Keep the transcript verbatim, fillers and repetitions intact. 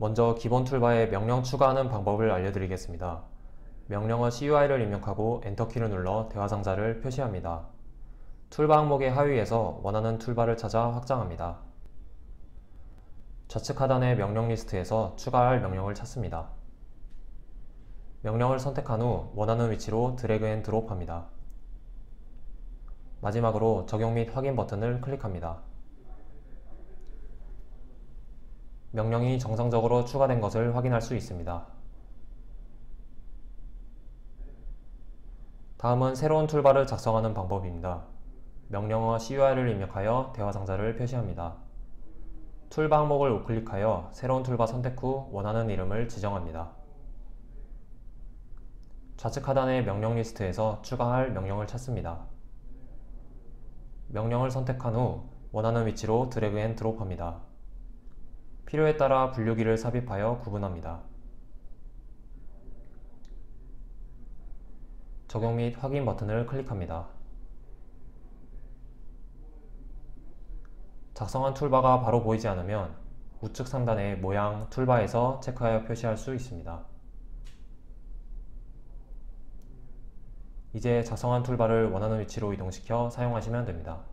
먼저 기본 툴바에 명령 추가하는 방법을 알려드리겠습니다. 명령어 씨유아이를 입력하고 엔터키를 눌러 대화 상자를 표시합니다. 툴바 항목의 하위에서 원하는 툴바를 찾아 확장합니다. 좌측 하단의 명령 리스트에서 추가할 명령을 찾습니다. 명령을 선택한 후 원하는 위치로 드래그 앤 드롭합니다. 마지막으로 적용 및 확인 버튼을 클릭합니다. 명령이 정상적으로 추가된 것을 확인할 수 있습니다. 다음은 새로운 툴바를 작성하는 방법입니다. 명령어 씨유아이를 입력하여 대화 상자를 표시합니다. 툴바 항목을 우클릭하여 새로운 툴바 선택 후 원하는 이름을 지정합니다. 좌측 하단의 명령 리스트에서 추가할 명령을 찾습니다. 명령을 선택한 후 원하는 위치로 드래그 앤 드롭합니다. 필요에 따라 분류기를 삽입하여 구분합니다. 적용 및 확인 버튼을 클릭합니다. 작성한 툴바가 바로 보이지 않으면 우측 상단의 모양 툴바에서 체크하여 표시할 수 있습니다. 이제 작성한 툴바를 원하는 위치로 이동시켜 사용하시면 됩니다.